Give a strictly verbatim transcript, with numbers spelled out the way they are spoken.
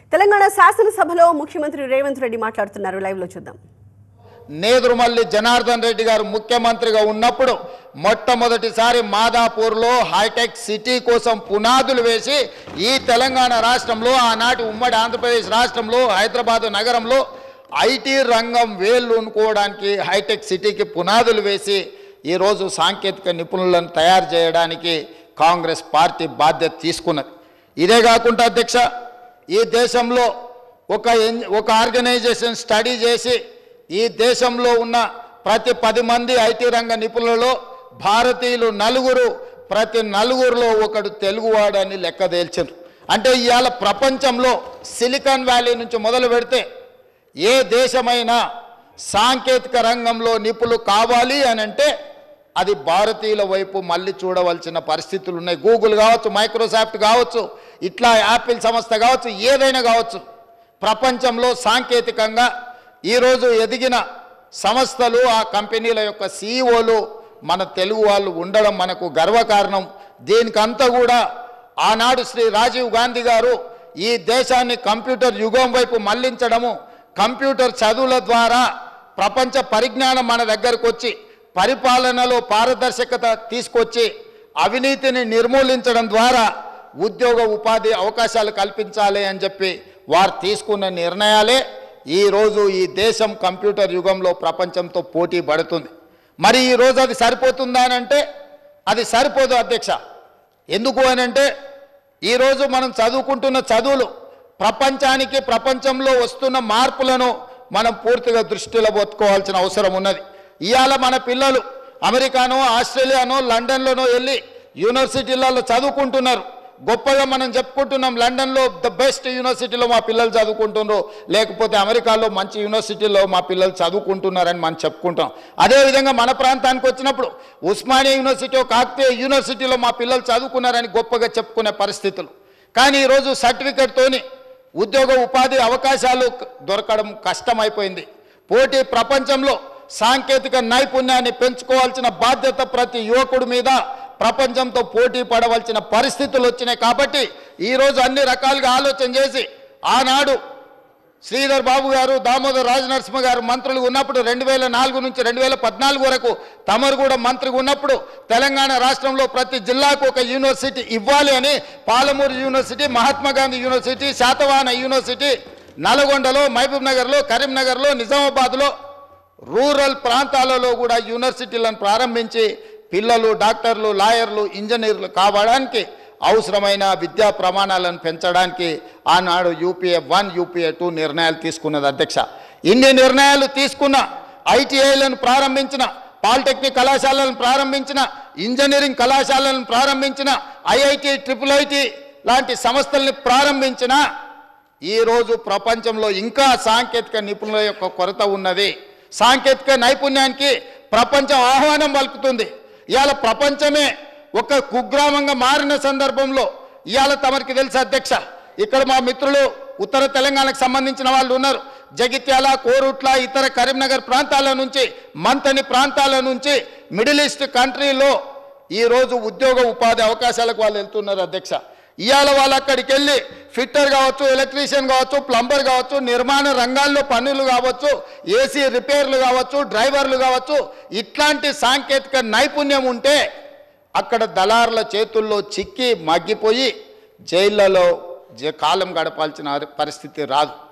తెలంగాణ శాసనసభలో ముఖ్యమంత్రి రేవంత్ రెడ్డి మాట్లాడుతున్నారు. లైవ్ లో చూద్దాం. నేదురుమల్లి జనార్దన్ రెడ్డి గారు ముఖ్యమంత్రిగా ఉన్నప్పుడు మొట్టమొదటిసారి మాదాపూర్లో హైటెక్ సిటీ కోసం పునాదులు వేసి ఈ తెలంగాణ రాష్ట్రంలో ఆనాటి ఉమ్మడి ఆంధ్రప్రదేశ్ రాష్ట్రంలో హైదరాబాద్ నగరంలో ఐటీ రంగం వేళ్ళూనుకోవడానికి హైటెక్ సిటీకి పునాదులు వేసి ఈరోజు సాంకేతిక నిపుణులను తయారు చేయడానికి కాంగ్రెస్ పార్టీ బాధ్యత తీసుకున్నది. ఇదే కాకుండా అధ్యక్ష, ఈ దేశంలో ఒక ఒక ఆర్గనైజేషన్ స్టడీ చేసి ఈ దేశంలో ఉన్న ప్రతి పది మంది ఐటీ రంగ నిపుణులలో భారతీయులు నలుగురు, ప్రతి నలుగురిలో ఒకడు తెలుగువాడని లెక్క తేల్చారు. అంటే ఇవాళ ప్రపంచంలో సిలికాన్ వ్యాలీ నుంచి మొదలు పెడితే ఏ దేశమైనా సాంకేతిక రంగంలో నిపుణులు కావాలి అని అంటే అది భారతీయుల వైపు మళ్ళీ చూడవలసిన పరిస్థితులు ఉన్నాయి. గూగుల్ కావచ్చు, మైక్రోసాఫ్ట్ కావచ్చు, ఇట్లా యాపిల్ సంస్థ కావచ్చు, ఏదైనా కావచ్చు, ప్రపంచంలో సాంకేతికంగా ఈరోజు ఎదిగిన సంస్థలు ఆ కంపెనీల యొక్క సీఈఓలు మన తెలుగు వాళ్ళు ఉండడం మనకు గర్వకారణం. దీనికంతా కూడా ఆనాడు శ్రీ రాజీవ్ గాంధీ గారు ఈ దేశాన్ని కంప్యూటర్ యుగం వైపు మళ్లించడము, కంప్యూటర్ చదువుల ద్వారా ప్రపంచ పరిజ్ఞానం మన దగ్గరకు వచ్చి పరిపాలనలో పారదర్శకత తీసుకొచ్చి అవినీతిని నిర్మూలించడం ద్వారా ఉద్యోగ ఉపాధి అవకాశాలు కల్పించాలి అని చెప్పి వారు తీసుకున్న నిర్ణయాలే ఈరోజు ఈ దేశం కంప్యూటర్ యుగంలో ప్రపంచంతో పోటీ పడుతుంది. మరి ఈరోజు అది సరిపోతుందా అని అంటే అది సరిపోదు అధ్యక్ష. ఎందుకు అని అంటే ఈరోజు మనం చదువుకుంటున్న చదువులు ప్రపంచానికి ప్రపంచంలో వస్తున్న మార్పులను మనం పూర్తిగా దృష్టిలో పెట్టుకోవాల్సిన అవసరం ఉన్నది. ఇవాళ మన పిల్లలు అమెరికానో, ఆస్ట్రేలియానో, లండన్లోనో వెళ్ళి యూనివర్సిటీలలో చదువుకుంటున్నారు. గొప్పగా మనం చెప్పుకుంటున్నాం, లండన్లో ద బెస్ట్ యూనివర్సిటీలో మా పిల్లలు చదువుకుంటున్నారు, లేకపోతే అమెరికాలో మంచి యూనివర్సిటీలో మా పిల్లలు చదువుకుంటున్నారని మనం చెప్పుకుంటాం. అదేవిధంగా మన ప్రాంతానికి వచ్చినప్పుడు ఉస్మానియా యూనివర్సిటీ, కాకతీయ యూనివర్సిటీలో మా పిల్లలు చదువుకున్నారని గొప్పగా చెప్పుకునే పరిస్థితులు. కానీ ఈరోజు సర్టిఫికెట్తోని ఉద్యోగ ఉపాధి అవకాశాలు దొరకడం కష్టమైపోయింది. పోటీ ప్రపంచంలో సాంకేతిక నైపుణ్యాన్ని పెంచుకోవాల్సిన బాధ్యత ప్రతి యువకుడి మీద ప్రపంచంతో పోటీ పడవలసిన పరిస్థితులు వచ్చినాయి. కాబట్టి ఈరోజు అన్ని రకాలుగా ఆలోచన చేసి ఆనాడు శ్రీధర్ బాబు గారు, దామోదర్ రాజనరసింహ గారు మంత్రులు ఉన్నప్పుడు రెండు వేల నాలుగు నుంచి రెండు వేల పద్నాలుగు వరకు తమరు కూడా మంత్రిగా ఉన్నప్పుడు తెలంగాణ రాష్ట్రంలో ప్రతి జిల్లాకు ఒక యూనివర్సిటీ ఇవ్వాలి అని Palamuru university, Mahatma Gandhi university, Satavahana university, నల్గొండలో, మహబూబ్ నగర్లో, కరీంనగర్లో, నిజామాబాద్లో రూరల్ ప్రాంతాలలో కూడా యూనివర్సిటీలను ప్రారంభించి పిల్లలు డాక్టర్లు, లాయర్లు, ఇంజనీర్లు కావడానికి అవసరమైన విద్యా ప్రమాణాలను పెంచడానికి ఆనాడు యూపీఏ వన్ యూపీఏ టూ నిర్ణయాలు తీసుకున్నది అధ్యక్ష. ఇన్ని నిర్ణయాలు తీసుకున్న ఐటీఐలను ప్రారంభించిన, పాలిటెక్నిక్ కళాశాలను ప్రారంభించిన, ఇంజనీరింగ్ కళాశాలను ప్రారంభించిన, ఐఐటి, ట్రిపుల్ ఐటి లాంటి సంస్థల్ని ప్రారంభించిన ఈరోజు ప్రపంచంలో ఇంకా సాంకేతిక నిపుణుల యొక్క కొరత ఉన్నది. సాంకేతిక నైపుణ్యానికి ప్రపంచం ఆహ్వానం పలుకుతుంది. ఇవాళ ప్రపంచమే ఒక కుగ్రామంగా మారిన సందర్భంలో ఇవాళ తమరికి తెలుసు అధ్యక్ష, ఇక్కడ మా మిత్రులు ఉత్తర తెలంగాణకు సంబంధించిన వాళ్ళు ఉన్నారు. జగిత్యాల, కోరుట్ల, ఇతర కరీంనగర్ ప్రాంతాల నుంచి, మంతని ప్రాంతాల నుంచి మిడిల్ ఈస్ట్ కంట్రీలో ఈరోజు ఉద్యోగ ఉపాధి అవకాశాలకు వాళ్ళు వెళ్తున్నారు అధ్యక్ష. ఇవాళ వాళ్ళు అక్కడికి వెళ్ళి ఫిట్టర్ కావచ్చు, ఎలక్ట్రీషియన్ కావచ్చు, ప్లంబర్ కావచ్చు, నిర్మాణ రంగాల్లో పనులు కావచ్చు, ఏసీ రిపేర్లు కావచ్చు, డ్రైవర్లు కావచ్చు, ఇట్లాంటి సాంకేతిక నైపుణ్యం ఉంటే అక్కడ దళారుల చేతుల్లో చిక్కి మగ్గిపోయి జైళ్లలో కాలం గడపాల్సిన పరిస్థితి రాదు.